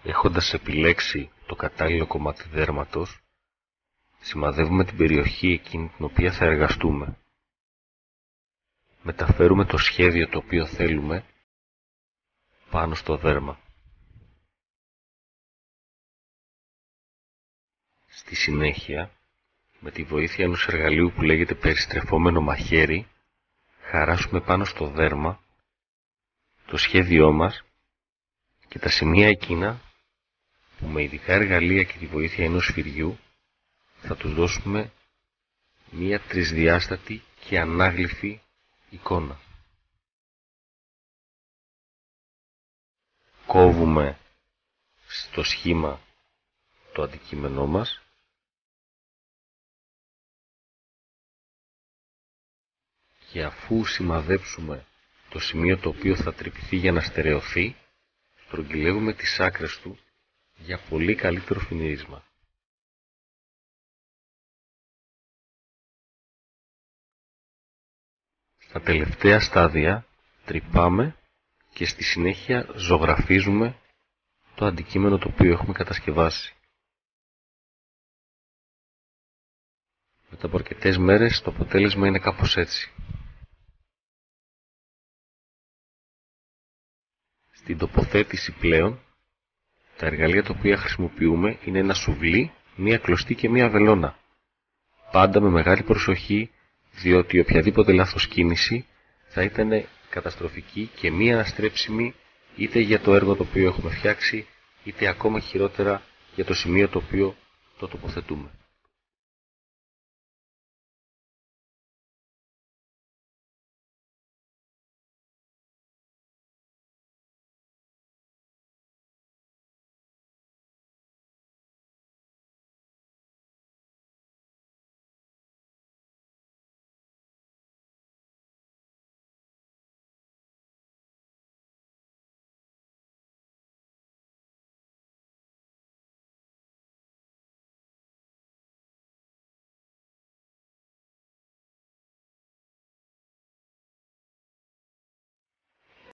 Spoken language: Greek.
Έχοντας επιλέξει το κατάλληλο κομμάτι δέρματος, σημαδεύουμε την περιοχή εκείνη την οποία θα εργαστούμε. Μεταφέρουμε το σχέδιο το οποίο θέλουμε πάνω στο δέρμα. Στη συνέχεια, με τη βοήθεια ενός εργαλείου που λέγεται περιστρεφόμενο μαχαίρι, χαράσουμε πάνω στο δέρμα το σχέδιό μας και τα σημεία εκείνα που με ειδικά εργαλεία και τη βοήθεια ενός σφυριού θα τους δώσουμε μία τρισδιάστατη και ανάγλυφη εικόνα. Κόβουμε στο σχήμα το αντικείμενό μας και αφού σημαδέψουμε το σημείο το οποίο θα τρυπηθεί για να στερεωθεί, στρογγυλεύουμε τις άκρες του για πολύ καλύτερο φινίρισμα. Στα τελευταία στάδια τρυπάμε και στη συνέχεια ζωγραφίζουμε το αντικείμενο το οποίο έχουμε κατασκευάσει. Μετά από αρκετές μέρες το αποτέλεσμα είναι κάπως έτσι. Στην τοποθέτηση πλέον, τα εργαλεία τα οποία χρησιμοποιούμε είναι ένα σουβλί, μία κλωστή και μία βελόνα. Πάντα με μεγάλη προσοχή, διότι οποιαδήποτε λάθος κίνηση θα ήταν καταστροφική και μία αναστρέψιμη είτε για το έργο το οποίο έχουμε φτιάξει, είτε ακόμα χειρότερα για το σημείο το οποίο το τοποθετούμε.